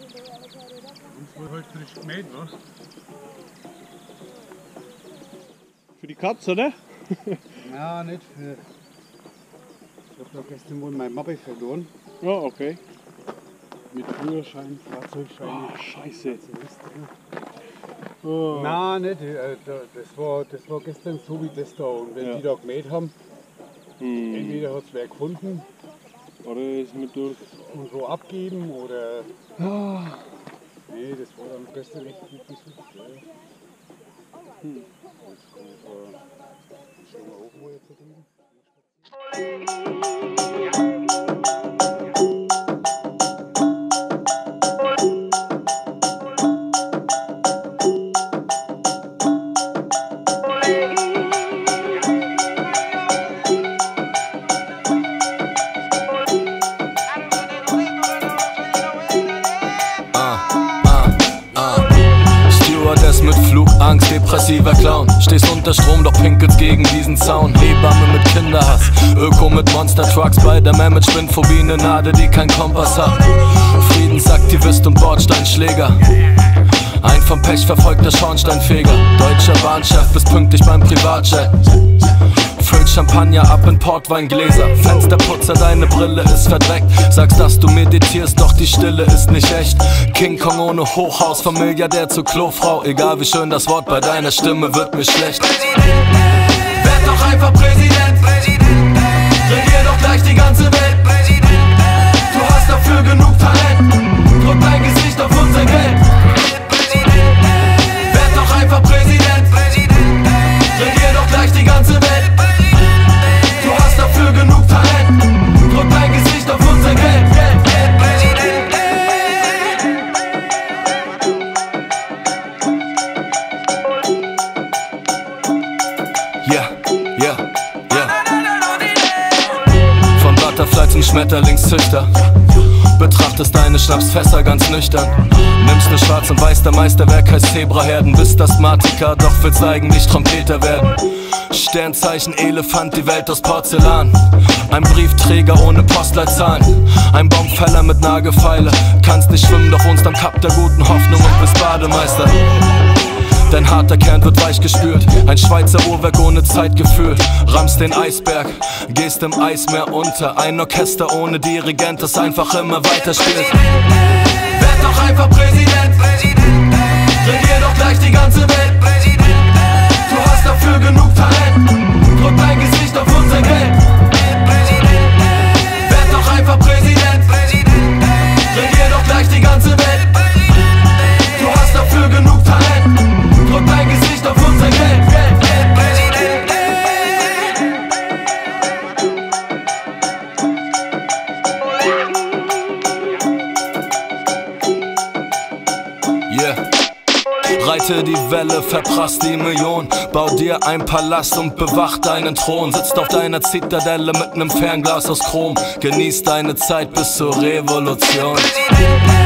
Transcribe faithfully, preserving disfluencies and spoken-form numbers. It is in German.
Das wurde heute frisch gemäht, was? Für die Katze, oder? Ja, nicht für. Ich hab da gestern wohl meine Mappe verloren. Ja, oh, okay. Mit Führerschein, Fahrzeugschein. Oh, scheiße. Oh. Nein, nicht. Das war, das war gestern so wie das da. Und wenn ja. die da gemäht haben, hm. entweder hat es wer gefunden. Oder ist mit durch. Und so abgeben oder. Oh. Nee, das war dann gestern echt gut gesucht. Ja. Hm. Jetzt kommen wir. Schauen wir auch, wo jetzt drüben. Mit Flugangst, depressiver Clown. Stehst unter Strom, doch pinkelst gegen diesen Zaun. Hebamme mit Kinderhass, Öko mit Monster-Trucks, Spider-Man mit Spinnphobie, ne Nadel, die kein Kompass hat. Friedensaktivist und Bordsteinschläger, ein vom Pech verfolgter Schornsteinfeger. Deutscher Bahnchef, bist pünktlich beim Privatjet. Füllt Champagner ab in Portweingläser. Fensterputzer, deine Brille ist verdreckt. Sagst, dass du meditierst, doch die Stille ist nicht echt. King Kong ohne Hochhaus, vom Milliardär zur Klofrau. Egal wie schön das Wort, bei deiner Stimme wird mir schlecht. Präsident, werd doch einfach Präsident. Präsident, regier doch gleich die ganze Welt. Präsident, du hast dafür genug Talent. Drück dein Gesicht auf unser Geld. Präsident, werd doch einfach Präsident. Präsident, regier doch gleich die ganze Welt. Du hast dafür genug Talent. Drück dein Gesicht auf unser Geld. Geld, Geld, Präsident. Ja, ja, ja. Von Butterfly zum Schmetterlingszüchter. Betrachtest deine Schnapsfässer ganz nüchtern. Nimmst ne Schwarz und Weiß, der Meisterwerk heißt Zebraherden. Bist Asthmatiker, doch willst eigentlich Trompeter werden. Sternzeichen Elefant, die Welt aus Porzellan. Ein Briefträger ohne Postleitzahlen. Ein Baumfäller mit Nagelfeile. Kannst nicht schwimmen, doch wohnst am Kap der guten Hoffnung und bist Bademeister. Dein harter Kern wird weich gespült. Ein Schweizer Uhrwerk ohne Zeitgefühl. Rammst den Eisberg, gehst im Eismeer unter. Ein Orchester ohne Dirigent, das einfach immer weiter spielt. Werd doch einfach Präsident. Präsident, regier doch gleich die ganze Welt. Präsident, du hast dafür genug Talent. Drück dein Gesicht auf unser Geld. Präsident, werd doch einfach Präsident. Präsident, regier doch gleich die ganze Welt. Du hast dafür genug Talent. Drück dein Gesicht auf unser Geld. Geld, Geld, Präsident. Yeah. Reite die Welle, verprass die Million. Bau dir ein Palast und bewach deinen Thron. Sitzt auf deiner Zitadelle mit nem Fernglas aus Chrom. Genieß deine Zeit bis zur Revolution.